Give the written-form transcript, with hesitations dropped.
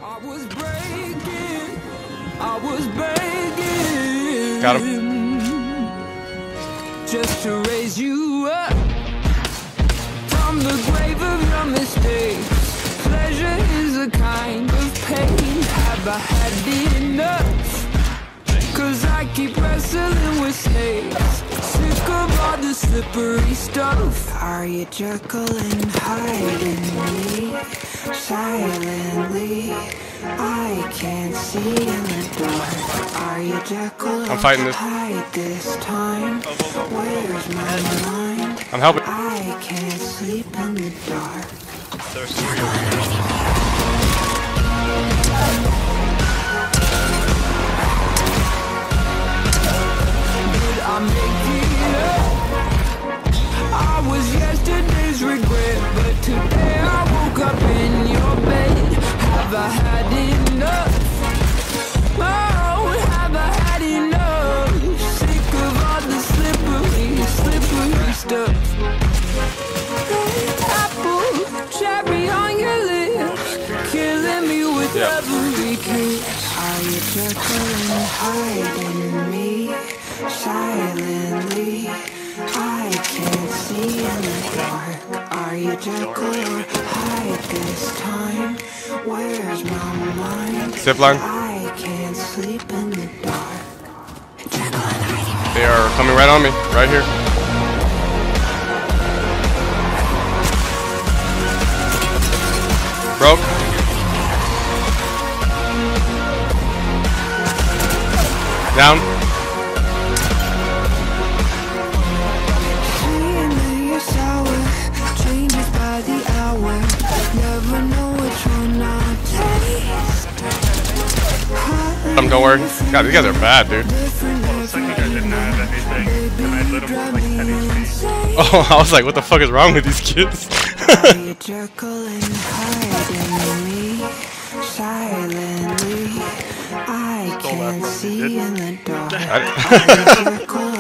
I was breaking, I was begging. Got him. Just to raise you up from the grave of your mistakes. Pleasure is a kind of pain. Have I had enough? Cause I keep wrestling with snakes. Sick of all the slippery stuff. Are you Jekyll and hiding me silently? I can't see in the dark. Are you Jekyll? I'm fighting this. Hide this time. Where's my mind? I'm helping. I can't sleep in the dark. There's 3 over here. I make it up. I was yesterday's regret, but today I woke up in your bed. Have I had enough? Oh, have I had enough? Sick of all the slippery stuff. Red apple, cherry on your lips, killing me with every kiss. Are you Jekyll hiding me silently? I can't see in the dark. Are you Jekyll or hide this time? Where's my mind? Zip line. I can't sleep in the dark. Jekyll and hiding. They are coming right on me, right here. Broke. Down. Don't worry. God, these guys are bad, dude. Well, it's like you guys didn't have anything, and I lit them with like heavy speed. Oh, I was like, what the fuck is wrong with these kids? Are you Jekyll and hiding me silently? I can't see in the dark.